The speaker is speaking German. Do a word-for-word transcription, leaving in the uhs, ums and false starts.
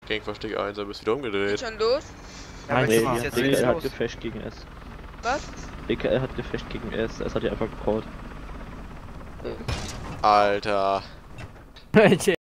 gegen Versteck eins, aber bist wieder umgedreht. Geht schon los? Ja, Nee, was ist jetzt D K L hat los? Gefecht gegen S. Was? D K L hat Gefecht gegen S, S hat ja einfach gecallt. Alter.